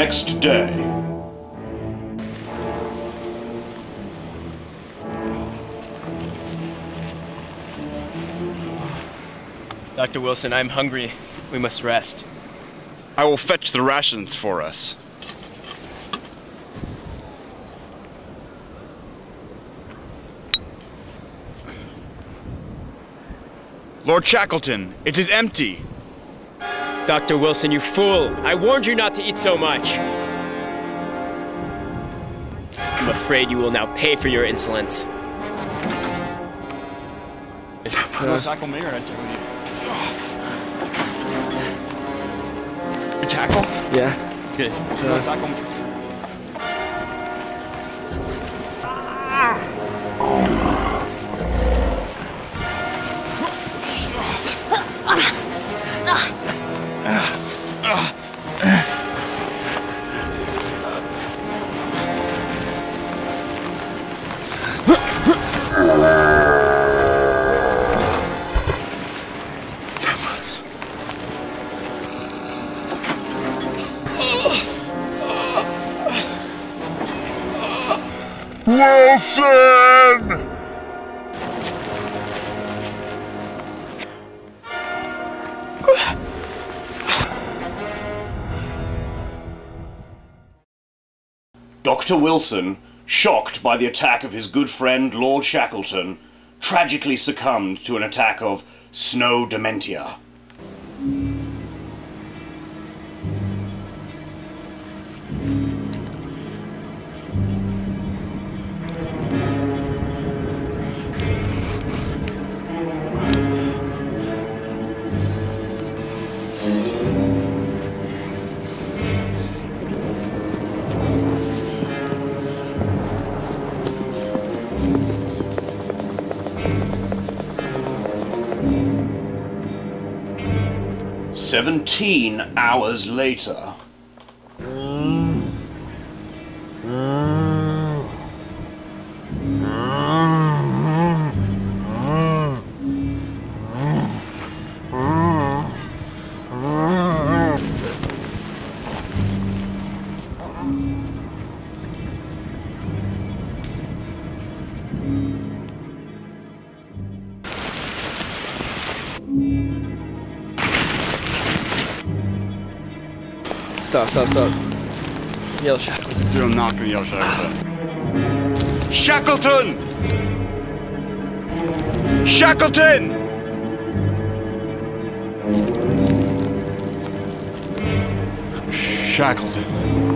next day. Dr. Wilson, I'm hungry. We must rest. I will fetch the rations for us. Lord Shackleton, it is empty. Dr. Wilson, you fool! I warned you not to eat so much! I'm afraid you will now pay for your insolence. Tackle me or I tackle you? You tackle? Yeah. Okay. Tackle me. Wilson! Dr. Wilson, shocked by the attack of his good friend Lord Shackleton, tragically succumbed to an attack of snow dementia. "17 hours later." Stop. Yell Shackleton. Dude, I'm not gonna yell Shackleton. Shackleton! Shackleton! Shackleton.